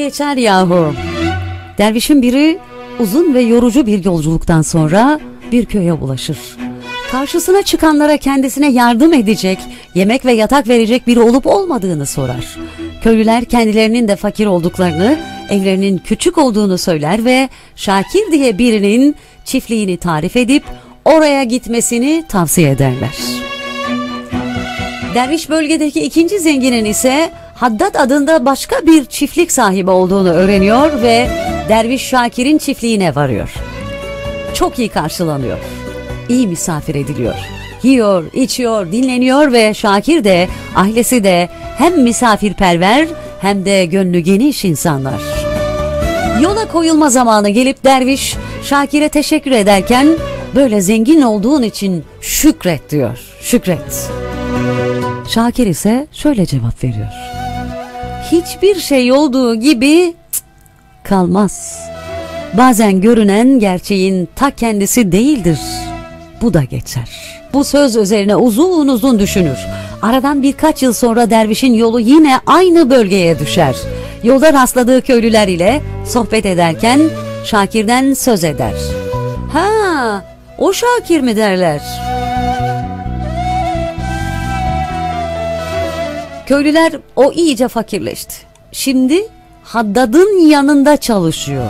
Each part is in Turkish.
geçer yahu. Dervişin biri uzun ve yorucu bir yolculuktan sonra bir köye ulaşır. Karşısına çıkanlara kendisine yardım edecek, yemek ve yatak verecek biri olup olmadığını sorar. Köylüler kendilerinin de fakir olduklarını, evlerinin küçük olduğunu söyler ve Şakir diye birinin çiftliğini tarif edip oraya gitmesini tavsiye ederler. Derviş bölgedeki ikinci zenginin ise Haddad adında başka bir çiftlik sahibi olduğunu öğreniyor ve Derviş Şakir'in çiftliğine varıyor. Çok iyi karşılanıyor. İyi misafir ediliyor. Yiyor, içiyor, dinleniyor ve Şakir de, ailesi de hem misafirperver hem de gönlü geniş insanlar. Yola koyulma zamanı gelip derviş Şakir'e teşekkür ederken böyle zengin olduğun için şükret diyor. Şükret. Şakir ise şöyle cevap veriyor. Hiçbir şey olduğu gibi kalmaz. Bazen görünen gerçeğin ta kendisi değildir. Bu da geçer. Bu söz üzerine uzun uzun düşünür. Aradan birkaç yıl sonra dervişin yolu yine aynı bölgeye düşer. Yolda rastladığı köylüler ile sohbet ederken Şakir'den söz eder. Ha, o Şakir mi derler? Köylüler o iyice fakirleşti. Şimdi Haddad'ın yanında çalışıyor.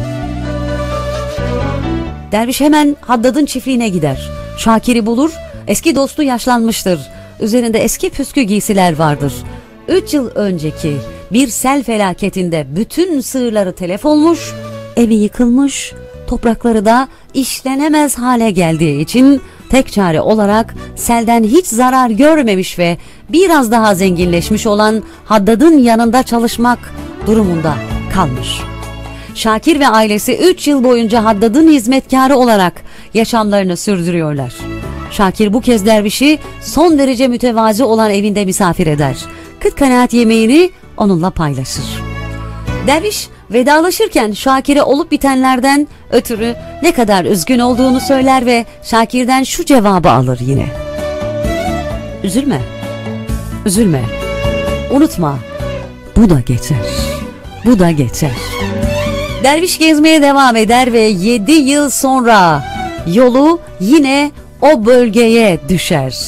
Derviş hemen Haddad'ın çiftliğine gider. Şakir'i bulur. Eski dostu yaşlanmıştır. Üzerinde eski püskü giysiler vardır. 3 yıl önceki bir sel felaketinde bütün sığırları telef olmuş, evi yıkılmış, toprakları da işlenemez hale geldiği için tek çare olarak selden hiç zarar görmemiş ve biraz daha zenginleşmiş olan Haddad'ın yanında çalışmak durumunda kalmış. Şakir ve ailesi 3 yıl boyunca Haddad'ın hizmetkarı olarak yaşamlarını sürdürüyorlar. Şakir bu kez dervişi son derece mütevazi olan evinde misafir eder. Kıt kanaat yemeğini onunla paylaşır. Derviş vedalaşırken Şakir'e olup bitenlerden ötürü ne kadar üzgün olduğunu söyler ve Şakir'den şu cevabı alır yine. Üzülme, üzülme, unutma, bu da geçer, bu da geçer. Derviş gezmeye devam eder ve 7 yıl sonra yolu yine o bölgeye düşer.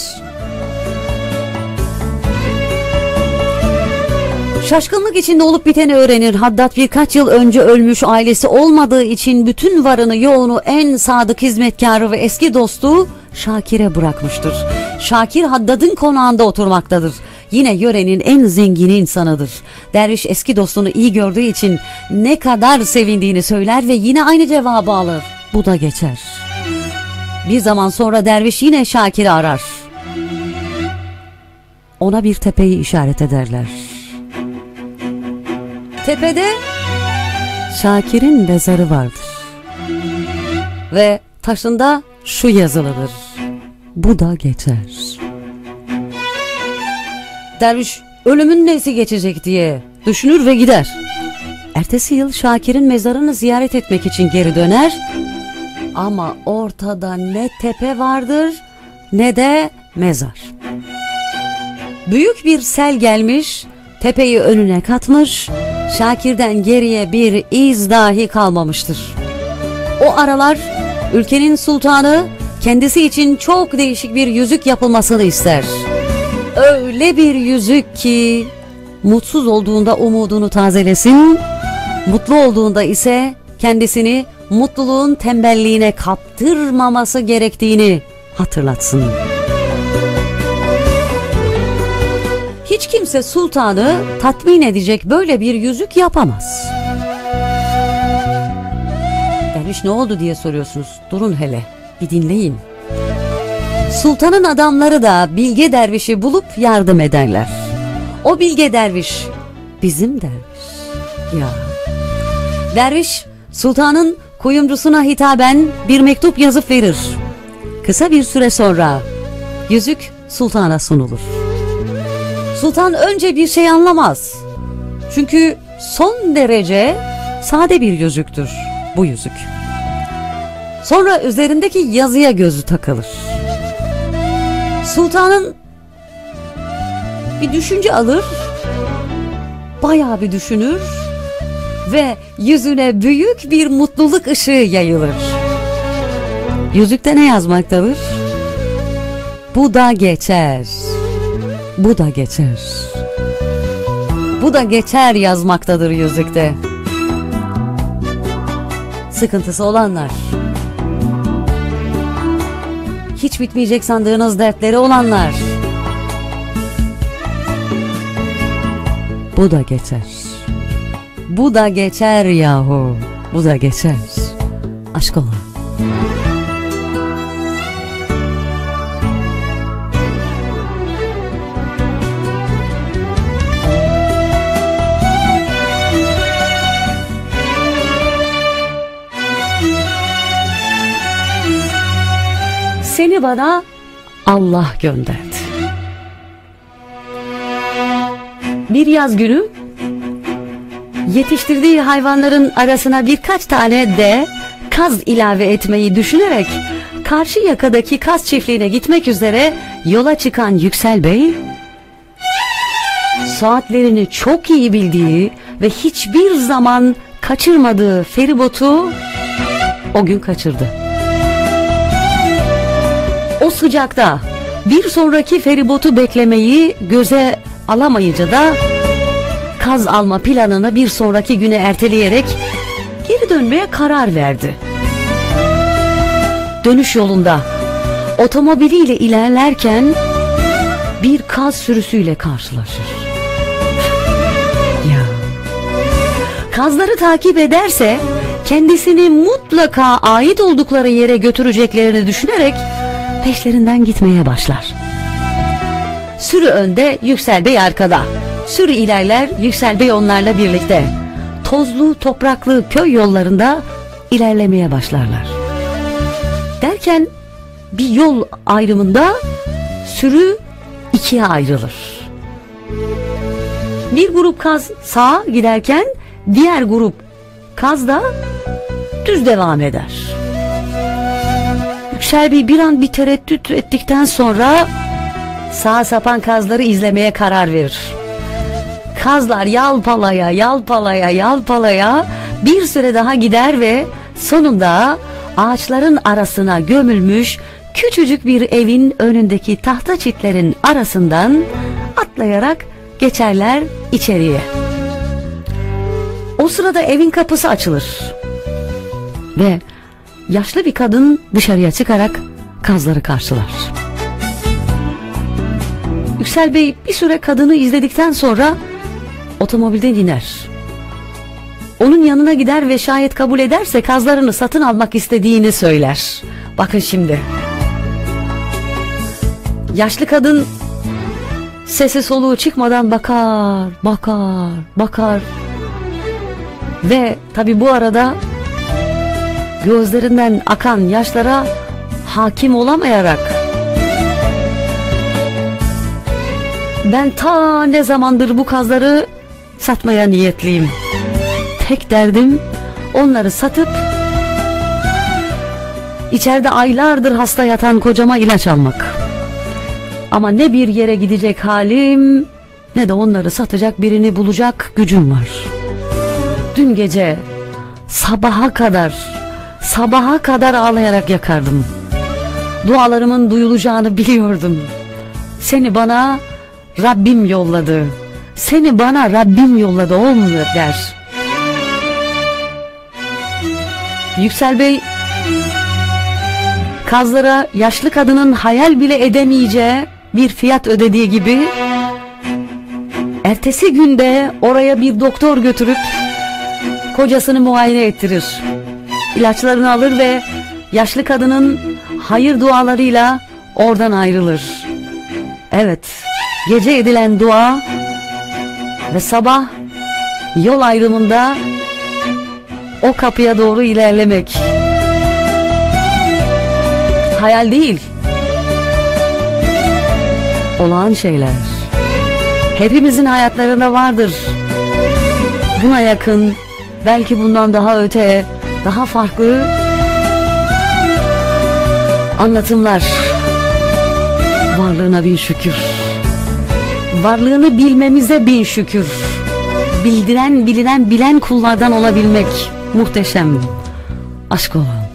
Şaşkınlık içinde olup biteni öğrenir. Haddad birkaç yıl önce ölmüş, ailesi olmadığı için bütün varını yoğunu en sadık hizmetkarı ve eski dostu Şakir'e bırakmıştır. Şakir Haddad'ın konağında oturmaktadır. Yine yörenin en zengin insanıdır. Derviş eski dostunu iyi gördüğü için ne kadar sevindiğini söyler ve yine aynı cevabı alır. Bu da geçer. Bir zaman sonra derviş yine Şakir'i arar. Ona bir tepeyi işaret ederler. Tepede Şakir'in mezarı vardır. Ve taşında şu yazılıdır. Bu da geçer. Derviş ölümün nesi geçecek diye düşünür ve gider. Ertesi yıl Şakir'in mezarını ziyaret etmek için geri döner. Ama ortada ne tepe vardır ne de mezar. Büyük bir sel gelmiş, tepeyi önüne katmış, Şakir'den geriye bir iz dahi kalmamıştır. O aralar ülkenin sultanı kendisi için çok değişik bir yüzük yapılmasını ister. Öyle bir yüzük ki mutsuz olduğunda umudunu tazelesin, mutlu olduğunda ise kendisini mutluluğun tembelliğine kaptırmaması gerektiğini hatırlatsın. Hiç kimse sultanı tatmin edecek böyle bir yüzük yapamaz. Derviş ne oldu diye soruyorsunuz. Durun hele, bir dinleyin. Sultanın adamları da bilge dervişi bulup yardım ederler. O bilge derviş bizim derviş. Ya. Derviş sultanın kuyumcusuna hitaben bir mektup yazıp verir. Kısa bir süre sonra yüzük sultana sunulur. Sultan önce bir şey anlamaz. Çünkü son derece sade bir yüzüktür bu yüzük. Sonra üzerindeki yazıya gözü takılır. Sultanın bir düşünce alır, bayağı bir düşünür ve yüzüne büyük bir mutluluk ışığı yayılır. Yüzükte ne yazmaktadır? Bu da geçer. Bu da geçer. Bu da geçer yazmaktadır yüzükte. Sıkıntısı olanlar, hiç bitmeyecek sandığınız dertleri olanlar, bu da geçer. Bu da geçer yahu. Bu da geçer. Aşk ola. Seni bana Allah gönderdi. Bir yaz günü yetiştirdiği hayvanların arasına birkaç tane de kaz ilave etmeyi düşünerek karşı yakadaki kaz çiftliğine gitmek üzere yola çıkan Yüksel Bey, saatlerini çok iyi bildiği ve hiçbir zaman kaçırmadığı feribotu o gün kaçırdı. O sıcakta bir sonraki feribotu beklemeyi göze alamayınca da kaz alma planını bir sonraki güne erteleyerek geri dönmeye karar verdi. Dönüş yolunda otomobiliyle ilerlerken bir kaz sürüsüyle karşılaşır. Ya. Kazları takip ederse kendisini mutlaka ait oldukları yere götüreceklerini düşünerek peşlerinden gitmeye başlar. Sürü önde, Yüksel Bey arkada. Sürü ilerler, Yüksel Bey onlarla birlikte. Tozlu, topraklı köy yollarında ilerlemeye başlarlar. Derken bir yol ayrımında sürü ikiye ayrılır. Bir grup kaz sağa giderken diğer grup kaz da düz devam eder. Yüksel Bey bir an bir tereddüt ettikten sonra sağa sapan kazları izlemeye karar verir. Kazlar yalpalaya yalpalaya yalpalaya bir süre daha gider ve sonunda ağaçların arasına gömülmüş küçücük bir evin önündeki tahta çitlerin arasından atlayarak geçerler içeriye. O sırada evin kapısı açılır ve yaşlı bir kadın dışarıya çıkarak kazları karşılar. Yüksel Bey bir süre kadını izledikten sonra otomobilden iner. Onun yanına gider ve şayet kabul ederse kazlarını satın almak istediğini söyler. Bakın şimdi. Yaşlı kadın sesi soluğu çıkmadan bakar, bakar, bakar. Ve tabi bu arada gözlerinden akan yaşlara hakim olamayarak, ben ta ne zamandır bu kazları satmaya niyetliyim. Tek derdim onları satıp içeride aylardır hasta yatan kocama ilaç almak. Ama ne bir yere gidecek halim ne de onları satacak birini bulacak gücüm var. Dün gece sabaha kadar ağlayarak yakardım. Dualarımın duyulacağını biliyordum. Seni bana Rabbim yolladı. Seni bana Rabbim yolladı olmuyor der. Yüksel Bey kazlara yaşlı kadının hayal bile edemeyeceği bir fiyat ödediği gibi ertesi günde oraya bir doktor götürüp kocasını muayene ettirir. İlaçlarını alır ve yaşlı kadının hayır dualarıyla oradan ayrılır. Evet, gece edilen dua ve sabah yol ayrımında o kapıya doğru ilerlemek. Hayal değil, olağan şeyler. Hepimizin hayatlarında vardır. Buna yakın, belki bundan daha öte, daha farklı anlatımlar. Varlığına bin şükür. Varlığını bilmemize bin şükür. bildiren, bilinen, bilen kullardan olabilmek muhteşem. Aşk olan.